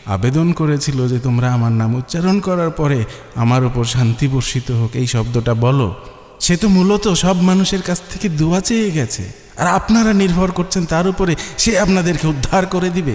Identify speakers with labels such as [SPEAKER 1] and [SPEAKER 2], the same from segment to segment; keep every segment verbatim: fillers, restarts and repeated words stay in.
[SPEAKER 1] আবেদন করেছিল যে তোমরা আমার নাম উচ্চারণ করার পরে আমার উপর শান্তি বর্ষিত হোক, এই শব্দটা বলো, সে তো মূলত সব মানুষের কাছ থেকে দোয়া চেয়ে গেছে, আর আপনারা নির্ভর করছেন তার উপরে সে আপনাদেরকে উদ্ধার করে দিবে।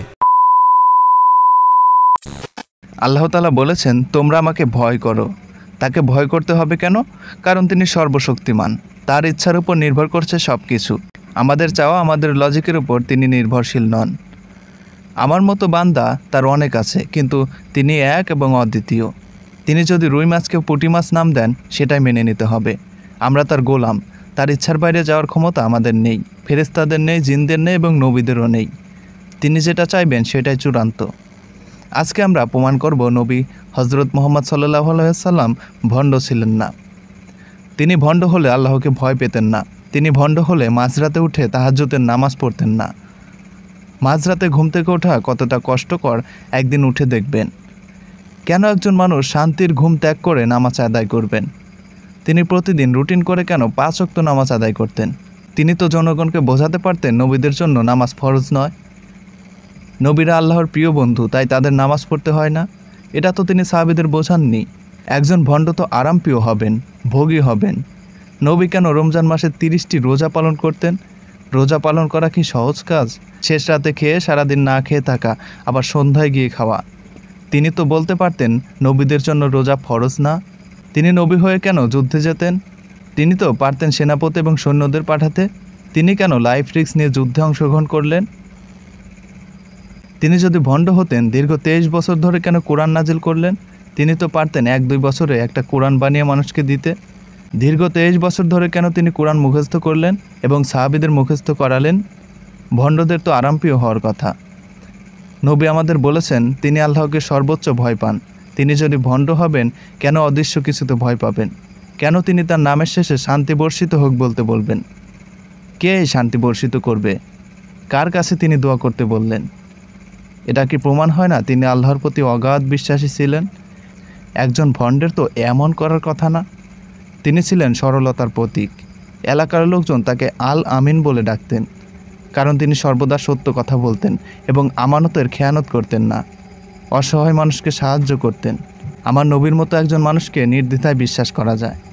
[SPEAKER 2] আল্লাহ তাআলা বলেছেন, তোমরা আমাকে ভয় করো। তাকে ভয় করতে হবে কেন? কারণ তিনি সর্বশক্তিমান, তার ইচ্ছার উপর নির্ভর করছে সব কিছু। আমাদের চাওয়া, আমাদের লজিকের উপর তিনি নির্ভরশীল নন। আমার মতো বান্দা তার অনেক আছে, কিন্তু তিনি এক এবং অদ্বিতীয়। তিনি যদি রুই মাছকে পুঁটি মাছ নাম দেন, সেটাই মেনে নিতে হবে। আমরা তার গোলাম, তার ইচ্ছার বাইরে যাওয়ার ক্ষমতা আমাদের নেই, ফেরেশতাদের নেই, জিনদের নেই এবং নবীদেরও নেই। তিনি যেটা চাইবেন সেটাই চূড়ান্ত। আজকে আমরা প্রমাণ করব নবী হজরত মুহাম্মদ সাল্লাল্লাহু আলাইহি সাল্লাম ভণ্ড ছিলেন না। তিনি ভণ্ড হলে আল্লাহকে ভয় পেতেন না। তিনি ভণ্ড হলে মাঝরাতে উঠে তাহাজ্জুদের নামাজ পড়তেন না। মাঝরাতে ঘুম থেকে ওঠা কতটা কষ্টকর একদিন উঠে দেখবেন। কেন একজন মানুষ শান্তির ঘুম ত্যাগ করে নামাজ আদায় করবেন? তিনি প্রতিদিন রুটিন করে কেন পাঁচ ওয়াক্ত নামাজ আদায় করতেন? তিনি তো জনগণকে বোঝাতে পারতেন নবীদের জন্য নামাজ ফরজ নয়। নবীরা আল্লাহর প্রিয় বন্ধু, তাই তাদের নামাজ পড়তে হয় না। এটা তো তিনি সাহাবীদের বোঝাননি। একজন ভণ্ড তো আরামপ্রিয় হবেন, ভোগী হবেন। নবী কেন রমজান মাসে তিরিশটি রোজা পালন করতেন? রোজা পালন করা কি সহজ কাজ? শেষ রাতে খেয়ে সারাদিন না খেয়ে থাকা, আবার সন্ধ্যায় গিয়ে খাওয়া। তিনি তো বলতে পারতেন নবীদের জন্য রোজা ফরজ না। তিনি নবী হয়ে কেন যুদ্ধে যেতেন? তিনি তো পারতেন সেনাপতি এবং সৈন্যদের পাঠাতে। তিনি কেন লাইফ রিস্ক নিয়ে যুদ্ধে অংশগ্রহণ করলেন? তিনি যদি ভণ্ড হতেন দীর্ঘ তেইশ বছর ধরে কেন কোরআন নাজিল করলেন? তিনি তো পারতেন এক দুই বছরে একটা কোরআন বানিয়ে মানুষকে দিতে। দীর্ঘ তেইশ বছর ধরে কেন তিনি কোরআন মুখস্থ করলেন এবং সাহাবীদের মুখস্থ করালেন? ভণ্ডদের তো আরামপ্রিয় হওয়ার কথা। নবী আমাদের বলেছেন তিনি আল্লাহকে সর্বোচ্চ ভয় পান। তিনি যদি ভণ্ড হবেন, কেন অদৃশ্য কিছুতে ভয় পাবেন? কেন তিনি তার নামের শেষে শান্তি বর্ষিত হোক বলতে বলবেন? কে এই শান্তি বর্ষিত করবে? কার কাছে তিনি দোয়া করতে বললেন? এটা কি প্রমাণ হয় না তিনি আল্লাহর প্রতি অগাধ বিশ্বাসী ছিলেন? একজন ভণ্ডের তো এমন করার কথা না। তিনি ছিলেন সরলতার প্রতীক। এলাকার লোকজন তাকে আল আমিন বলে ডাকতেন, কারণ তিনি সর্বদা সত্য কথা বলতেন এবং আমানতের খেয়ানত করতেন না। অসহায় মানুষকে সাহায্য করতেন। আমার নবীর মতো একজন মানুষকে নির্দ্বিধায় বিশ্বাস করা যায়।